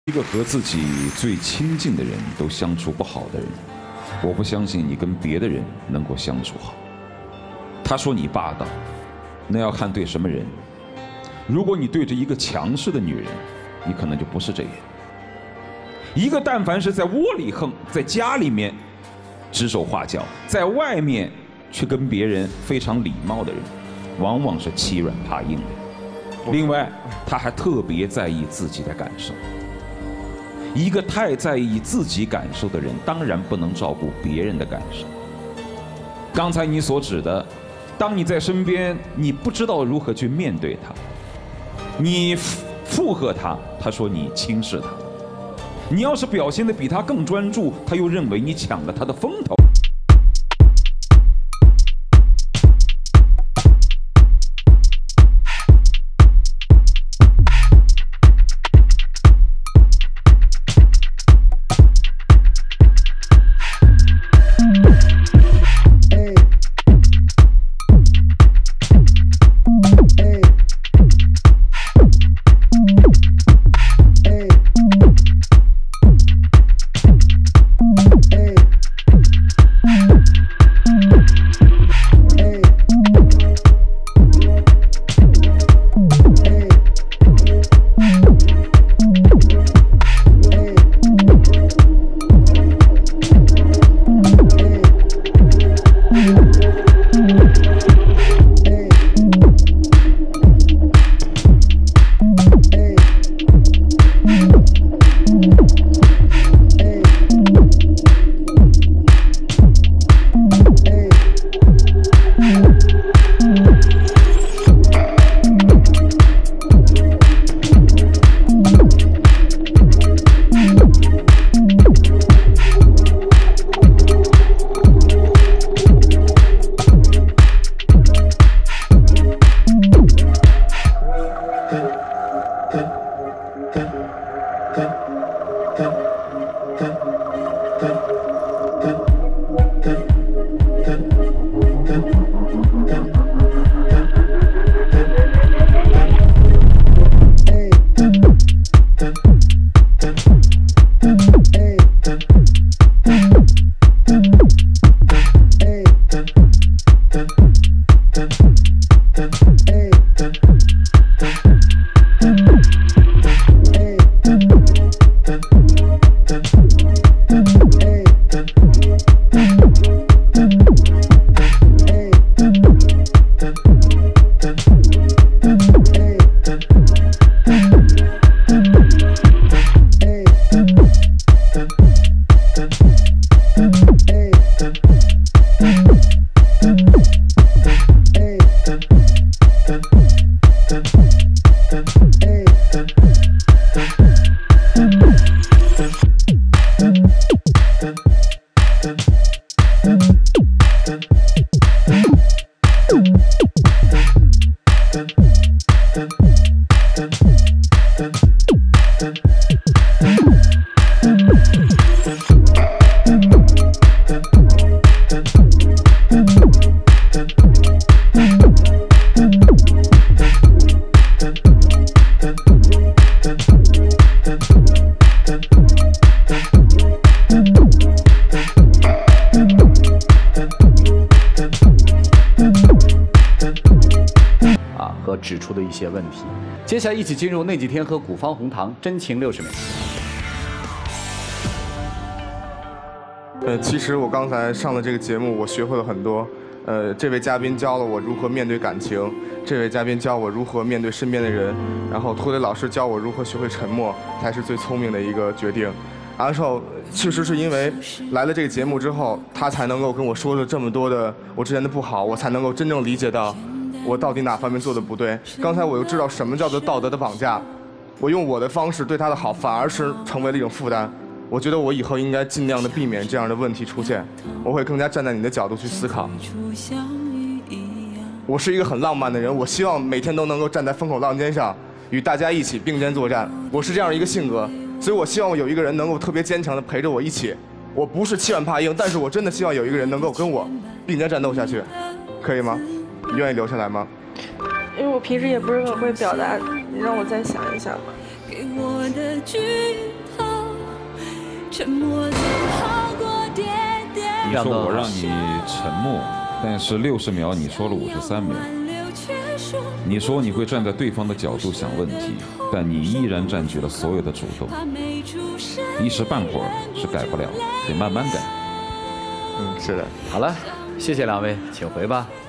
一个和自己最亲近的人都相处不好的人，我不相信你跟别的人能够相处好。他说你霸道，那要看对什么人。如果你对着一个强势的女人，你可能就不是这样。一个但凡是在窝里横，在家里面指手画脚，在外面却跟别人非常礼貌的人，往往是欺软怕硬的人。另外，他还特别在意自己的感受。一个太在意自己感受的人，当然不能照顾别人的感受。刚才你所指的，当你在身边，你不知道如何去面对他，你附和他，他说你轻视他；你要是表现得比他更专注，他又认为你抢了他的风头。 指出的一些问题，接下来一起进入那几天和古方红糖真情60秒。 其实我刚才上的这个节目，我学会了很多。这位嘉宾教了我如何面对感情，这位嘉宾教我如何面对身边的人，然后涂磊老师教我如何学会沉默，才是最聪明的一个决定。然后确实是因为来了这个节目之后，他才能够跟我说了这么多的我之前的不好，我才能够真正理解到我到底哪方面做的不对。刚才我又知道什么叫做道德的绑架，我用我的方式对他的好，反而是成为了一种负担。我觉得我以后应该尽量的避免这样的问题出现，我会更加站在你的角度去思考。我是一个很浪漫的人，我希望每天都能够站在风口浪尖上，与大家一起并肩作战。我是这样一个性格，所以我希望有一个人能够特别坚强的陪着我一起。我不是欺软怕硬，但是我真的希望有一个人能够跟我并肩战斗下去，可以吗？你愿意留下来吗？ 因为我平时也不是很会表达，你让我再想一想吧。 我的句号，沉默总好过喋喋。 你说我让你沉默，但是60秒你说了53秒。你说你会站在对方的角度想问题，但你依然占据了所有的主动。一时半会儿是改不了，得慢慢改。 是的。 好了，谢谢两位，请回吧。